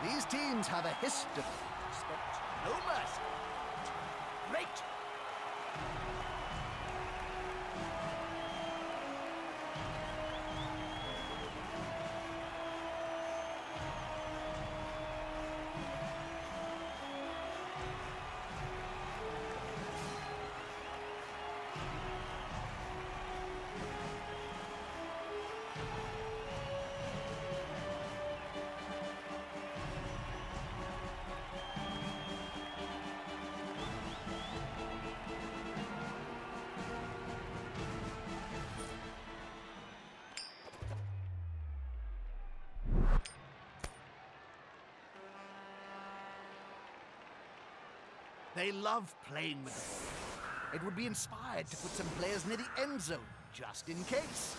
These teams have a history. Expect no mercy. Great! They love playing with the ball. It would be inspired to put some players near the end zone, just in case.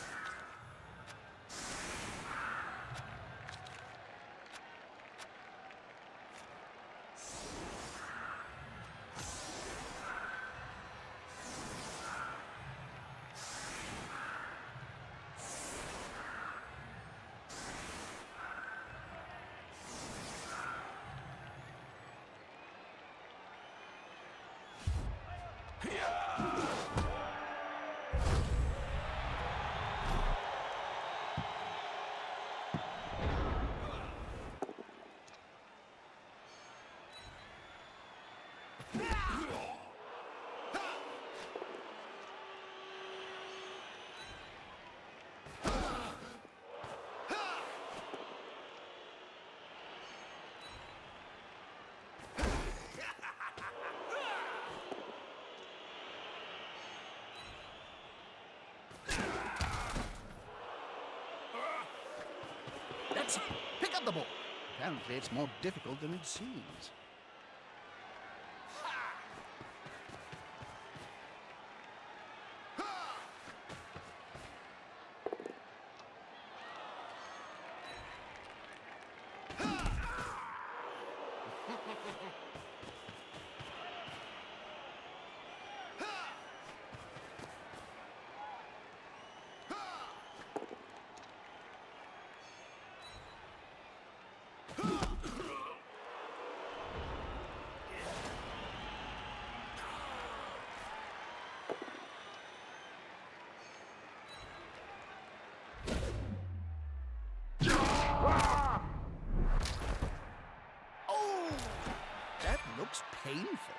Let's pick up the ball. Apparently it's more difficult than it seems. Looks painful.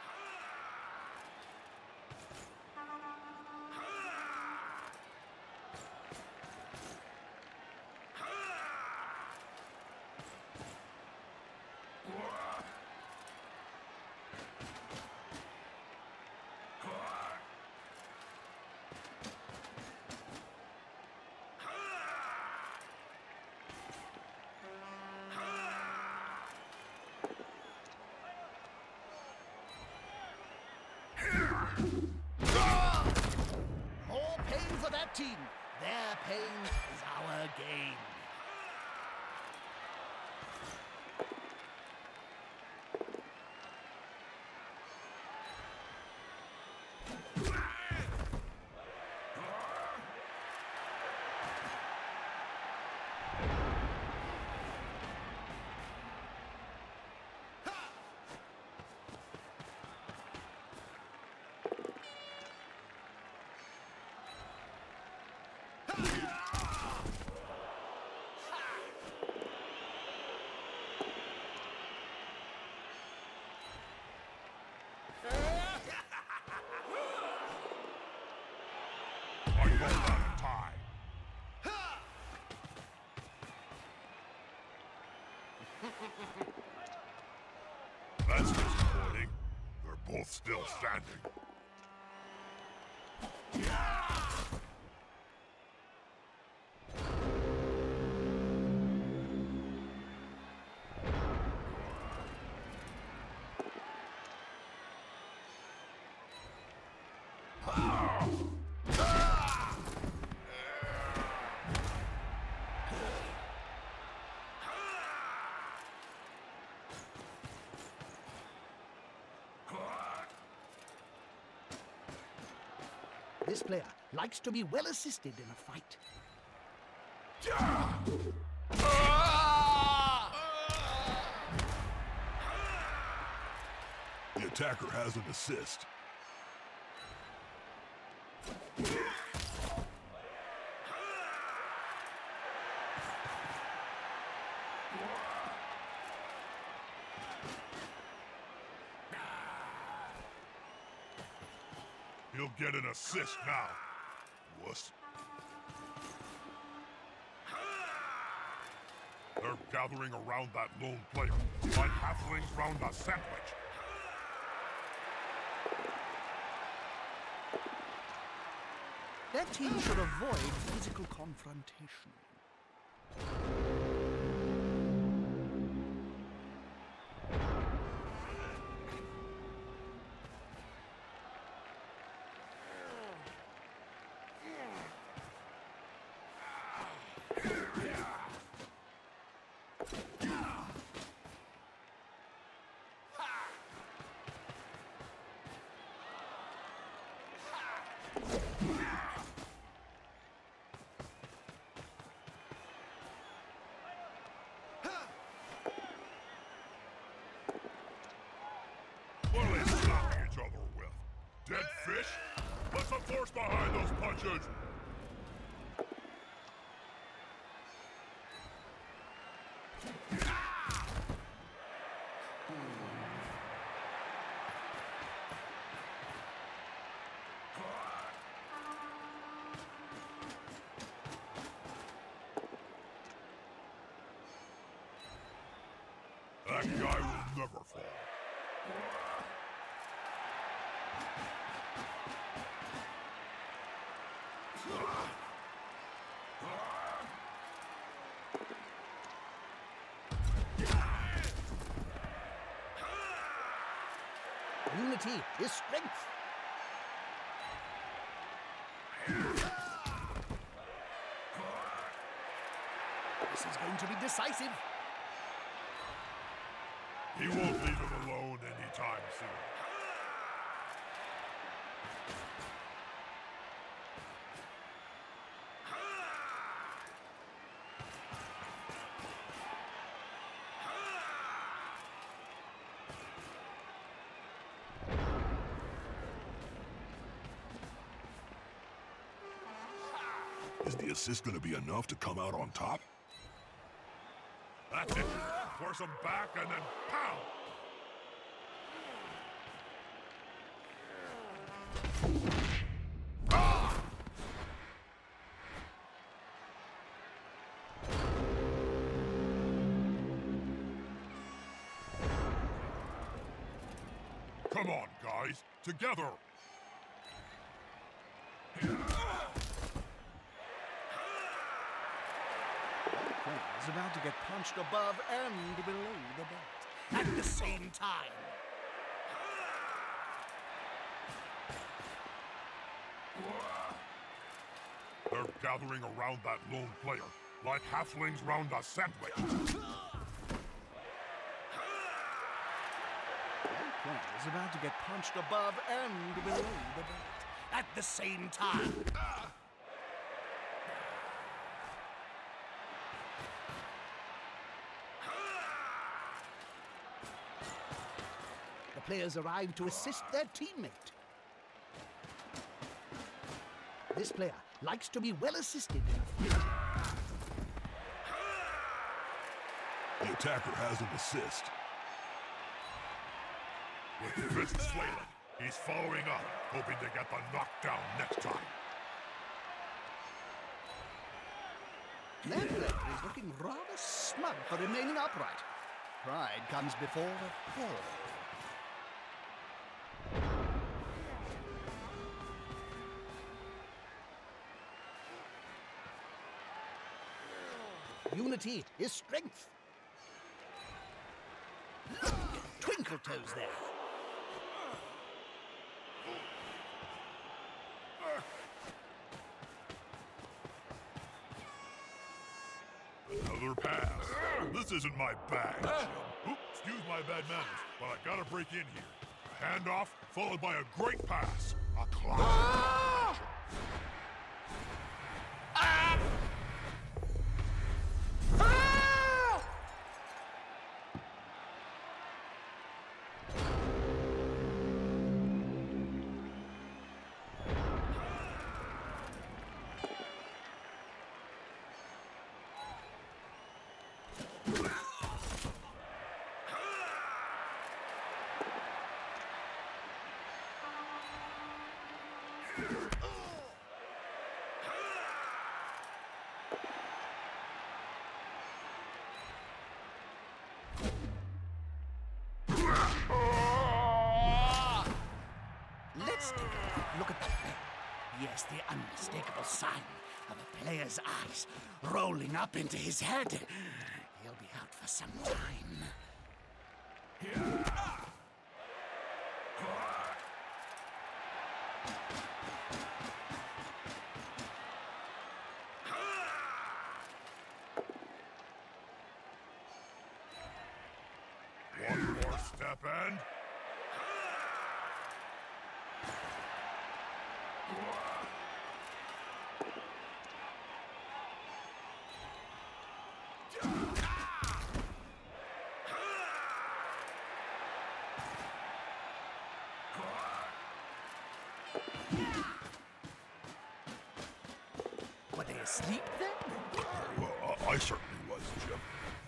More pain for that team. Their pain is our gain. That's disappointing. They're both still standing. This player likes to be well assisted in a fight. attacker has an assist. He'll get an assist now. Wuss. They're gathering around that lone player, like halflings round a sandwich. Their team should avoid physical confrontation. What are they slapping each other with? Dead fish? Put some force behind those punches! That guy will never fall. Unity is strength. This is going to be decisive. He won't leave him alone anytime soon. Is the assist gonna be enough to come out on top? That's it. Force him back and then pow! Ah! Come on, guys. Together! Is about to get punched above and below the belt at the same time. They're gathering around that lone player, like halflings round a sandwich. Is about to get punched above and below the belt at the same time. The players arrive to assist their teammate. This player likes to be well assisted. The attacker has an assist. With the fists flailing, he's following up, hoping to get the knockdown next time. Their player is looking rather smug for remaining upright. Pride comes before a fall. Unity is strength. Twinkle toes there. Another pass. This isn't my bag, Jim. Oops, excuse my bad manners, but I gotta break in here. A handoff followed by a great pass. A classic. Let's take a look at that bell. Yes, the unmistakable sign of a player's eyes rolling up into his head. He'll be out for some time. One more step and... Were they asleep then? Well, I certainly was, Jim.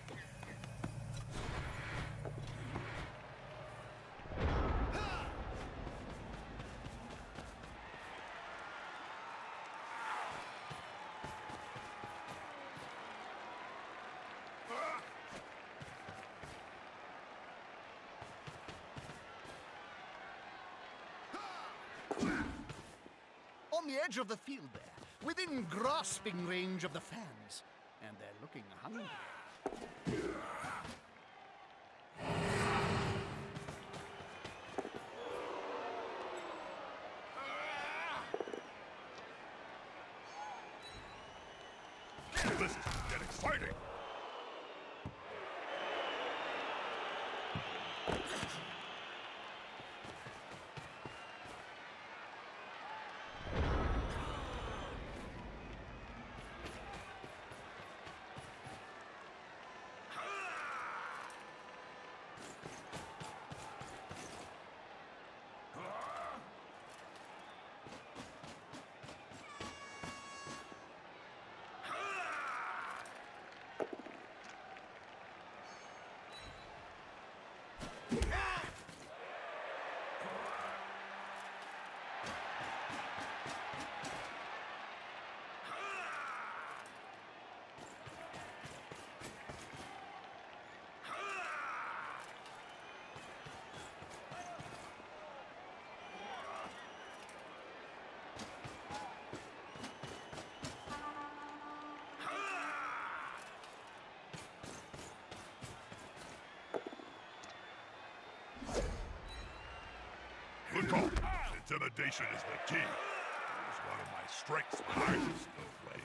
On the edge of the field there, within grasping range of the fans. And they're looking hungry. This is getting exciting. Good call. Intimidation is the key. It's one of my strengths, but I'm still playing.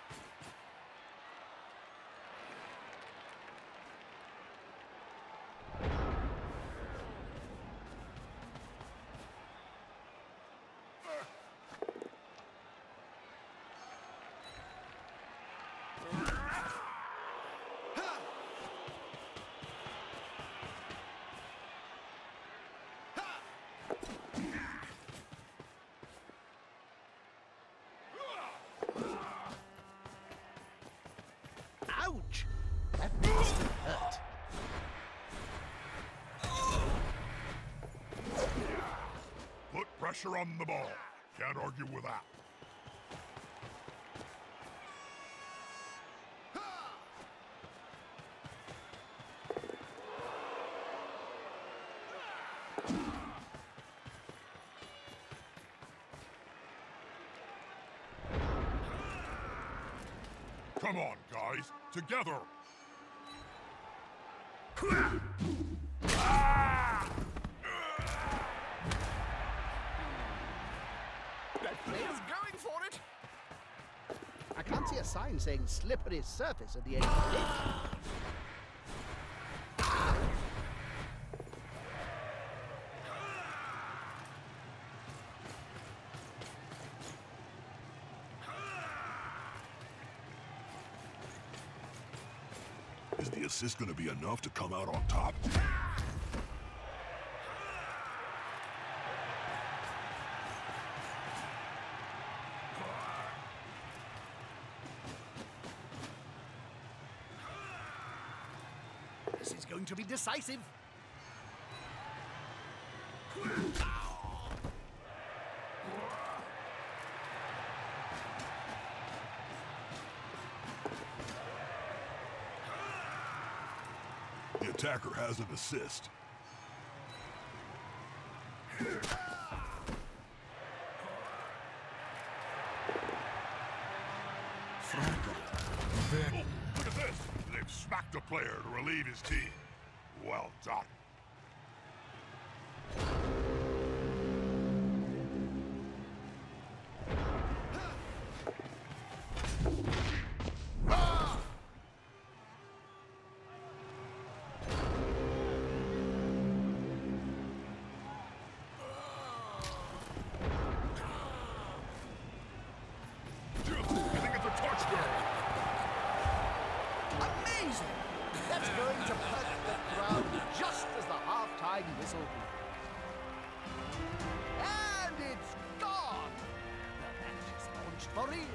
Ouch! That must have hurt. Put pressure on the ball. Can't argue with that. Come on, guys. Together. That player's going for it. I can't see a sign saying slippery surface at the edge of the ditch. Is the assist going to be enough to come out on top? This is going to be decisive. The attacker has an assist. Oh, look at this! They've smacked a player to relieve his team. Well done. Amazing! That's going to perk the crowd just as the half-time whistle blew. And it's gone! The match is launched for real.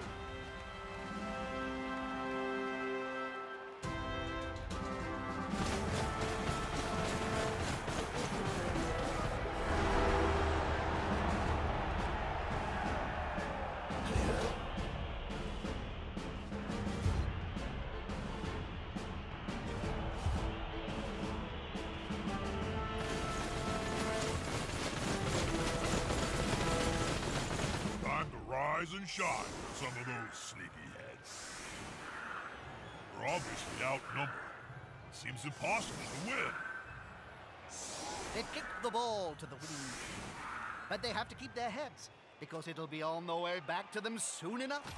Rise and shine, some of those sneaky heads. We're obviously outnumbered. It seems impossible to win. They kicked the ball to the winning team, but they have to keep their heads, because it'll be on the way back to them soon enough.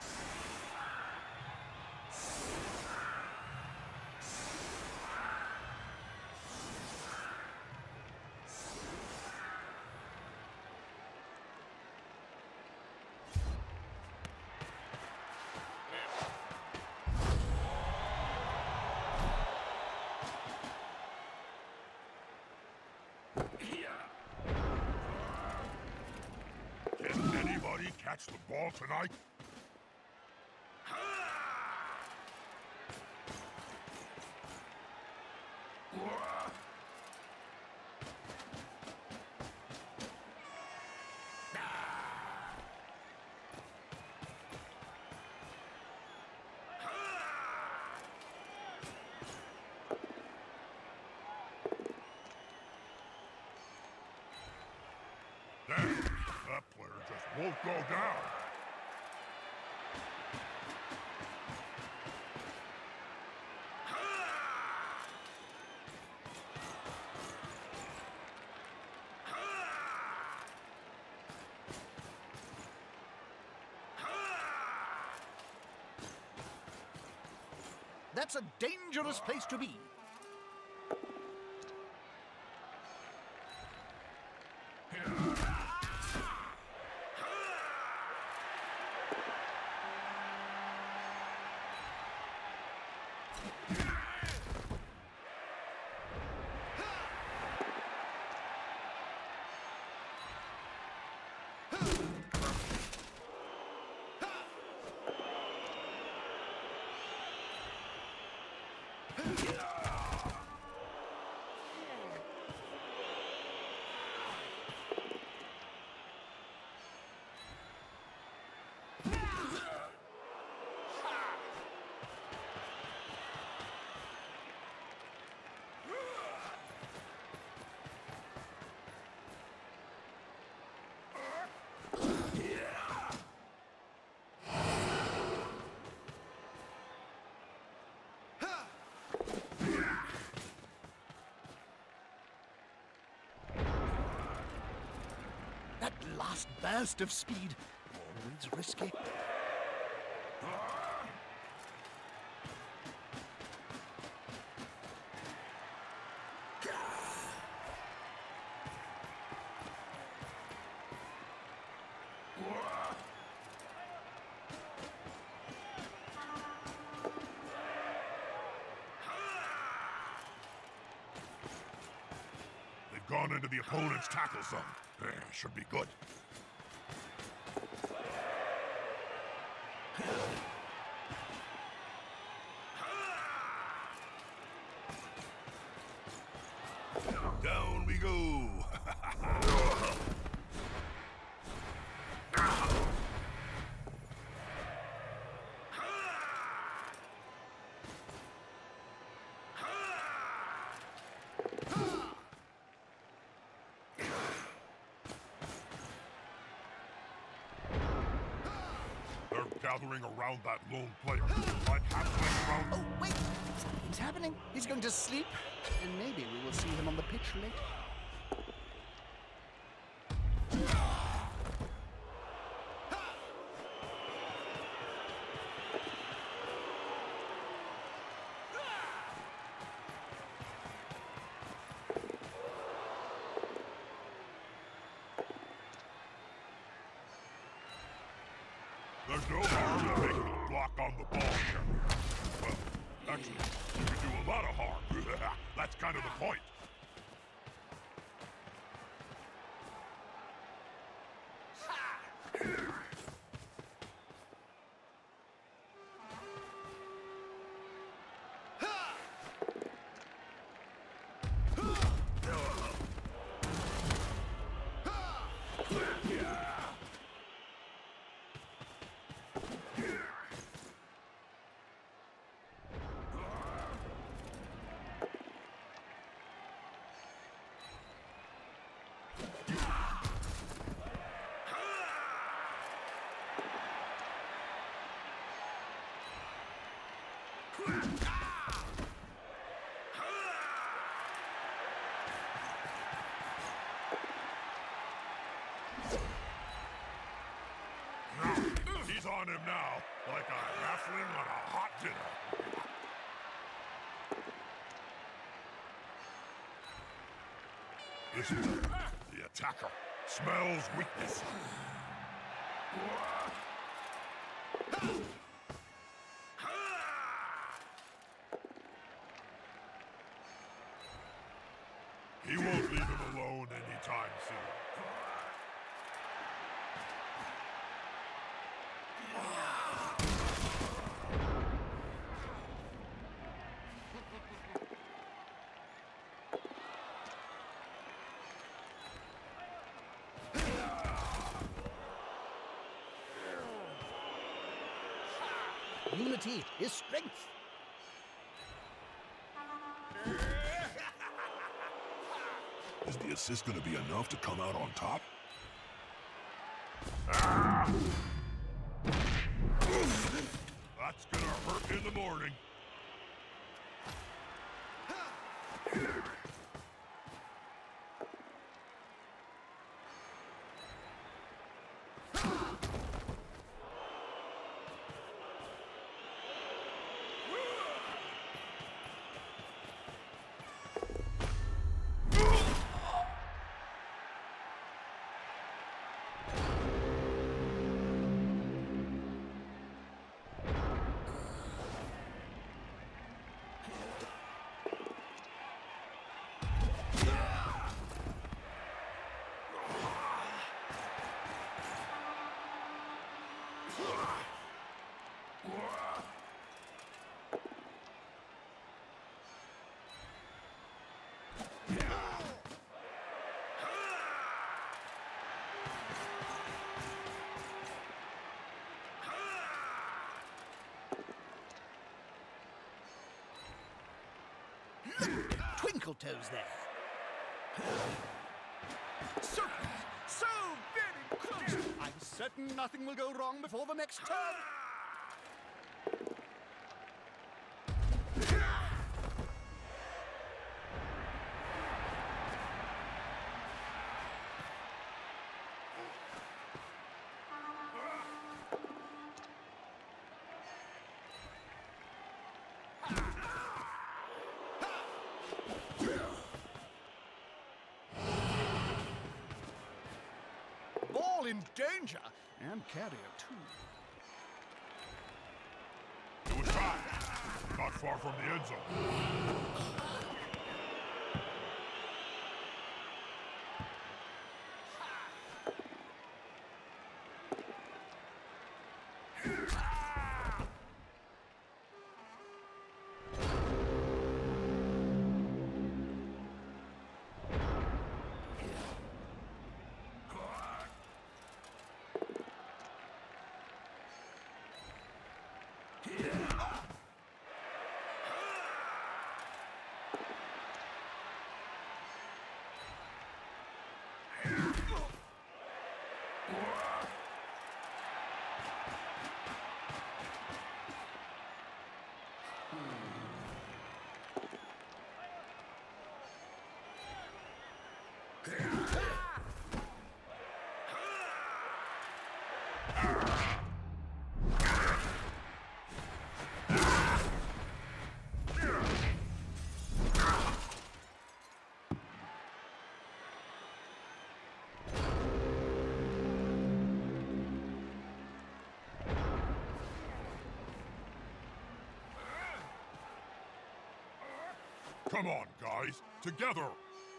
Can anybody catch the ball tonight? Damn, that player just won't go down. That's a dangerous place to be. That last burst of speed, always risky. They've gone into the opponent's tackle zone. Should be good. Down we go. They're gathering around that lone player. Like halfway around. Oh, wait! Something's happening. He's going to sleep, and maybe we will see him on the pitch later. There's no harm in making a block on the ball carrier. Well, actually, you can do a lot of harm. That's kind of the point. He's on him now, like a halfling on a hot dinner. Listen to him. The attacker smells weakness. He won't leave him alone anytime soon. Unity is strength. Is the assist gonna be enough to come out on top? That's gonna hurt in the morning. Twinkle toes there. So very close. I'm certain nothing will go wrong before the next turn. Ball in danger, and carrier too. Do a try. Not far from the end zone. Come on, guys. Together!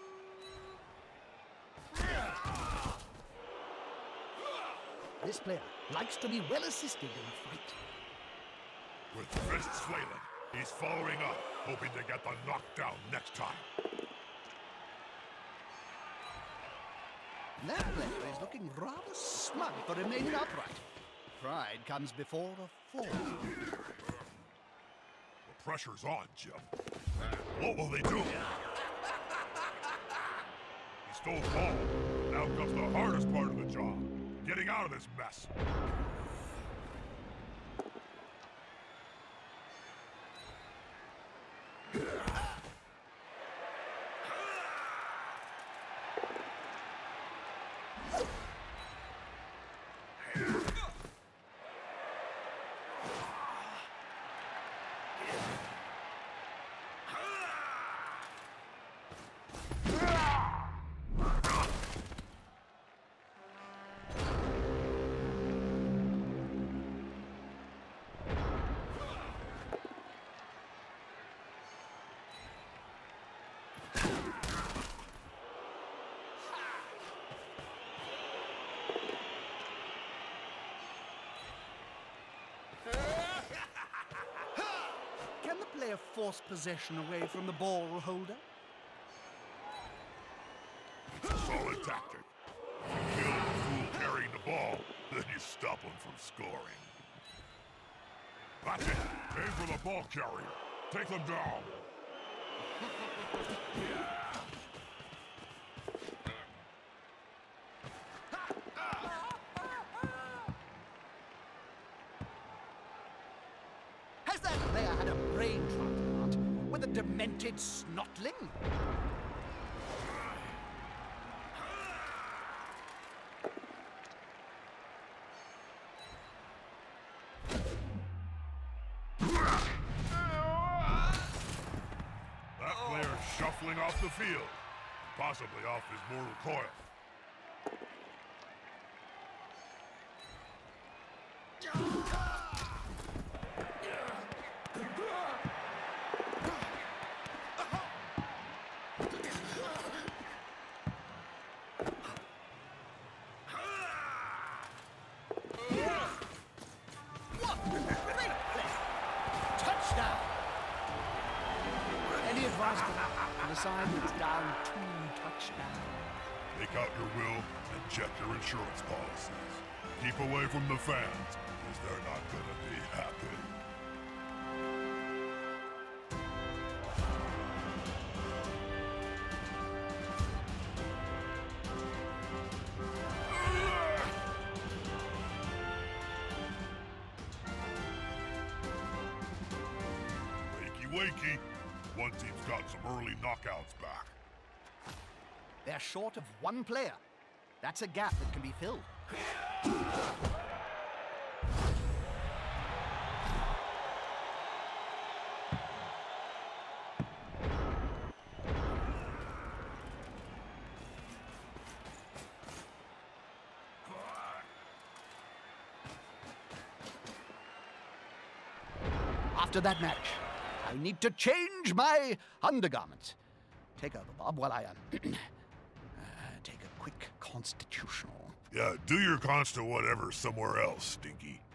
This player likes to be well assisted in a fight. With fists flailing, he's following up, hoping to get the knockdown next time. That player is looking rather smug for remaining upright. Pride comes before a fall. The pressure's on, Jim. What will they do? He stole the ball. Now comes the hardest part of the job. Getting out of this mess. Can the player force possession away from the ball holder? Solid tactic. If you kill the fool carrying the ball, then you stop him from scoring. That's it. Aim for the ball carrier. Take them down. Has that player had a brain transplant with a demented snotling? That player's shuffling off the field. Possibly off his mortal coil. What a great play! Touchdown! Any advice for the side that's down 2 touchdowns? Take out your will and check your insurance policies. Keep away from the fans, because they're not gonna be happy. Wakey. One team's got some early knockouts back. They're short of 1 player. That's a gap that can be filled. After that match, I need to change my undergarments. Take over, Bob, while I take a quick constitutional. Yeah, do your consta whatever somewhere else, Stinky.